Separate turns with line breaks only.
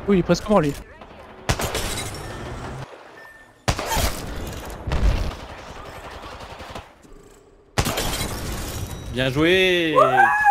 Oui, il est presque mort lui.
Bien joué.